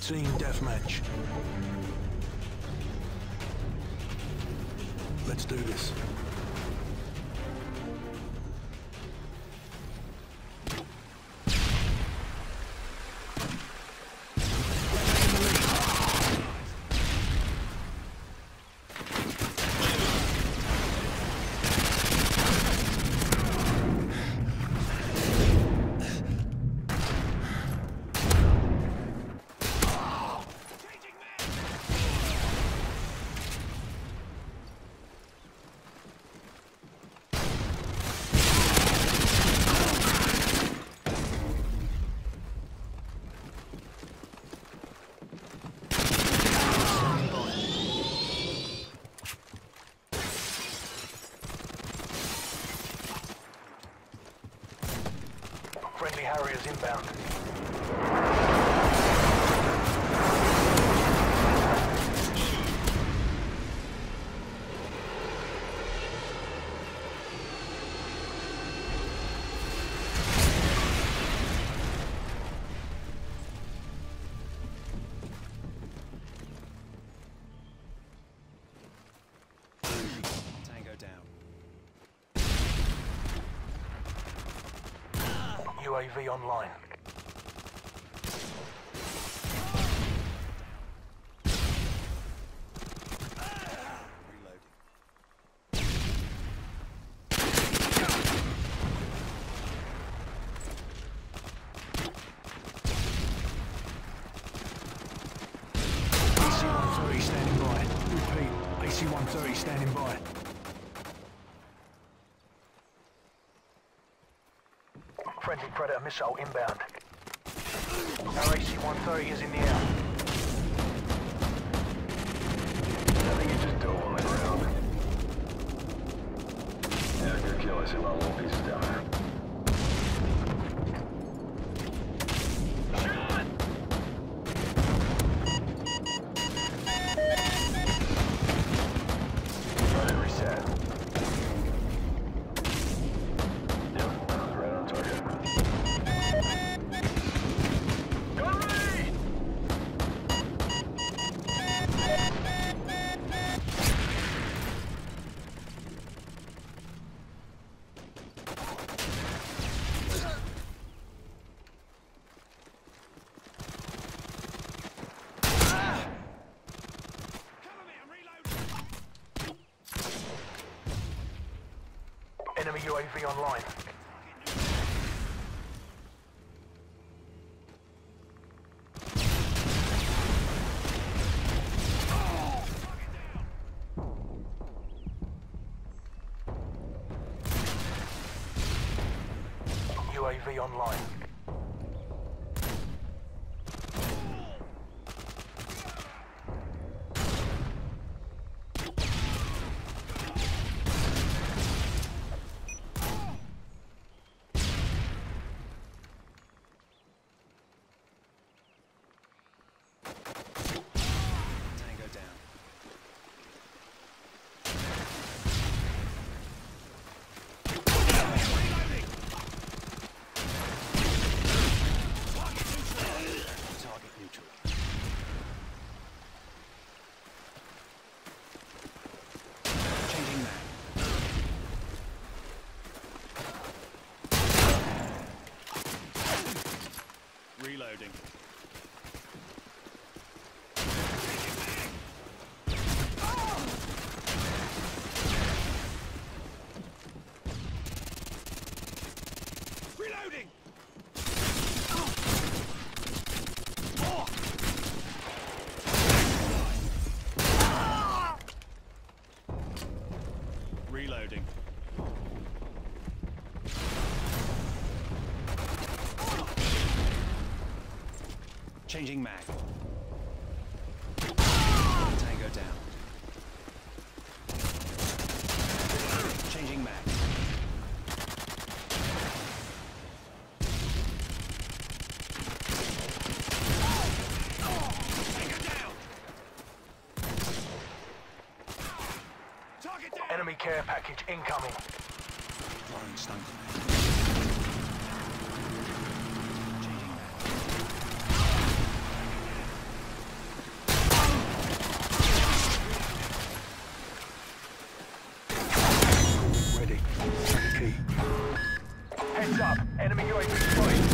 Team deathmatch. Let's do this. Friendly Harriers inbound. Tango down. UAV online. AC-130 standing by. Repeat, AC-130 standing by. Friendly Predator missile inbound. Our AC-130 is in the air. I think you just dove on the ground. Yeah, good kill. I see a lot of little pieces down there. Enemy UAV online. UAV online. Reloading. Reloading. Reloading. Changing mag. Tango down. Changing mag. Tango down. Target down. Enemy care package incoming. Throwing stun grenade. Key. Heads up. Enemy UAV spotted.